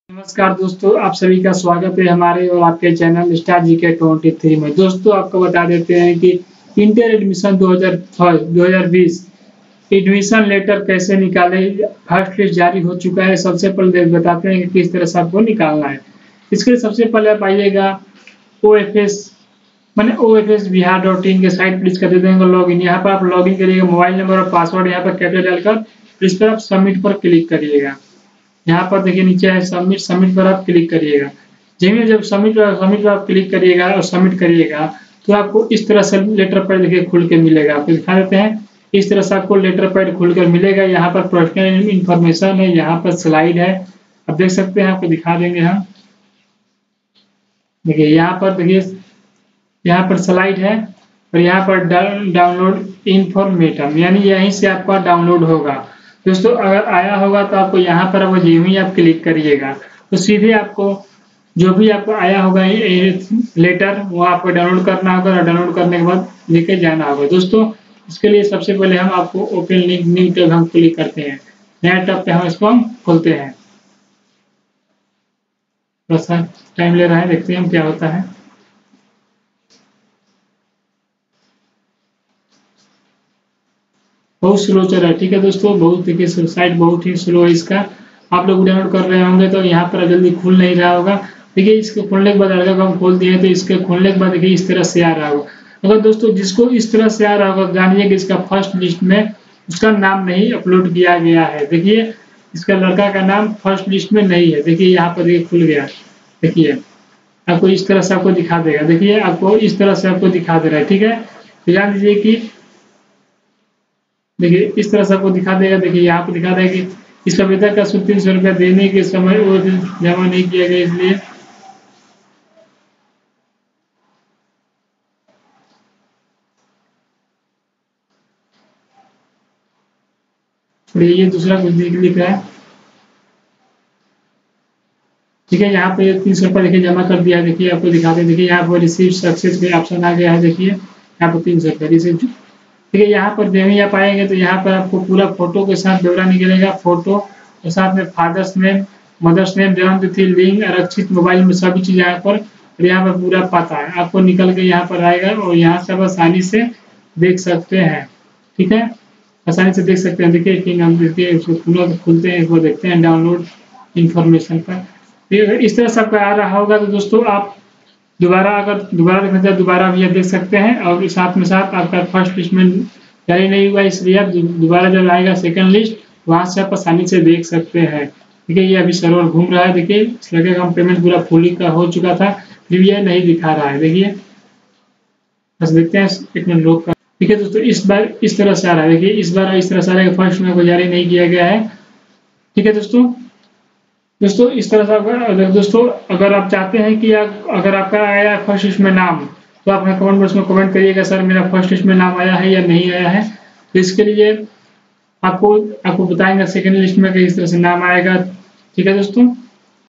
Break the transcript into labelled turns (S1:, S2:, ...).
S1: नमस्कार दोस्तों, आप सभी का स्वागत है हमारे और आपके चैनल स्टार जीके 23 में। दोस्तों आपको बता देते हैं कि इंटर एडमिशन 2020 एडमिशन लेटर कैसे निकाले। फर्स्ट लिस्ट जारी हो चुका है। सबसे पहले बताते हैं कि किस तरह से आपको निकालना है। इसके लिए सबसे पहले आप आइएगा OFS-बिहार.in के साइट पर इसका दे देंगे लॉगिन। यहाँ पर आप लॉगिन करिएगा, मोबाइल नंबर और पासवर्ड यहाँ पर कैप्चा डालकर इस पर आप सबमिट पर क्लिक करिएगा। यहाँ पर देखिए नीचे है सबमिट पर आप क्लिक करिएगा। जब सबमिट पर आप क्लिक करिएगा और सबमिट करिएगा तो आपको इस तरह से लेटर पैड देखिए खुल के मिलेगा। आपको दिखा देते हैं, इस तरह से आपको लेटर पैड खुलकर मिलेगा। यहाँ पर पर्सनल इंफॉर्मेशन है, यहाँ पर स्लाइड है, आप देख सकते हैं। आपको दिखा देंगे हम, देखिए यहाँ पर स्लाइड है और यहाँ पर डाउनलोड इन्फॉर्मेटम, यानी यहीं से आपका डाउनलोड होगा। दोस्तों अगर आया होगा तो आपको यहाँ पर वो जो ही आप क्लिक करिएगा तो सीधे आपको जो भी आपको आया होगा लेटर वो आपको डाउनलोड करना होगा और डाउनलोड करने के बाद लेके जाना होगा। दोस्तों इसके लिए सबसे पहले हम आपको ओपन लिंक न्यू टैब हम क्लिक करते हैं। नया टैब पे हम इसको खोलते हैं। थोड़ा सा टाइम ले रहा है, देखते हैं हम क्या होता है। बहुत स्लो चल रहा है, ठीक है दोस्तों। बहुत देखिए साइट बहुत ही स्लो है इसका। आप लोग डाउनलोड कर रहे होंगे तो यहाँ पर जल्दी खुल नहीं रहा होगा। देखिए इसके खुलने के बाद अगर हम खोल दिए तो इसके खुलने के बाद देखिए इस तरह से आ रहा होगा। अगर दोस्तों जिसको इस तरह से आ रहा होगा जानिए कि इसका फर्स्ट लिस्ट में उसका नाम नहीं अपलोड किया गया है। देखिए इसका लड़का का नाम फर्स्ट लिस्ट में नहीं है। देखिए यहाँ पर देखिए खुल गया। देखिए आपको इस तरह से आपको दिखा देगा। देखिए आपको इस तरह से आपको दिखा दे रहा है, ठीक है। तो जान लीजिए कि देखिए इस तरह से आपको दिखा देगा। देखिए यहाँ पे दिखा देगा कि इसका वेतन का 300 रुपया देने के समय वो जमा नहीं किया गया, इसलिए ये दूसरा कुछ लिख रहा है, ठीक है। यहाँ पे 300 रुपया देखिए जमा कर दिया है। देखिए आपको दिखा दे, देखिए यहाँ पर रिसीव सक्सेस का ऑप्शन आ गया है। देखिए यहाँ पर 300 रुपया रिसीव, ठीक है। यहाँ पर जब आप आएंगे तो यहाँ पर आपको पूरा फोटो के साथ ब्यौरा निकलेगा। फोटो के साथ में फादर्स नेम, मदर्स नेम, जन्म तिथि, लिंग, आरक्षित मोबाइल में सभी चीज यहाँ पर पूरा पता है आपको निकल के यहाँ पर आएगा और यहाँ से आप आसानी से देख सकते हैं, ठीक है। आसानी से देख सकते हैं। देखिए कि हम देखिए खुलते हैं, वो देखते हैं डाउनलोड इन्फॉर्मेशन पर। इस तरह से आपका आ रहा होगा तो दोस्तों आप अगर दोबारा देखना चाहे दोबारा भी आप देख सकते हैं। और साथ में साथ आपका फर्स्ट लिस्ट में जारी नहीं हुआ, इसलिए आप दोबारा जब आएगा सेकंड लिस्ट वहां से आप आसानी से देख सकते हैं। देखिए ये अभी सर्वर घूम रहा है। देखिए इस लड़के का पेमेंट पूरा फुली का हो चुका था, फिर भी यह नहीं दिखा रहा है। देखिए बस देखते हैं एक मिनट लोग का, ठीक है दोस्तों। इस बार इस तरह से आ रहा है। देखिए इस बार इस तरह से आ रहा है, फर्स्ट में कोई जारी नहीं किया गया है, ठीक है दोस्तों। इस तरह से अगर दोस्तों अगर आप चाहते हैं कि अगर आपका आया फर्स्ट लिस्ट में नाम तो आप कमेंट बॉक्स में कमेंट करिएगा सर मेरा फर्स्ट लिस्ट में नाम आया है या नहीं आया है। तो इसके लिए आपको बताएंगे सेकंड लिस्ट में किस तरह से नाम आएगा, ठीक है दोस्तों।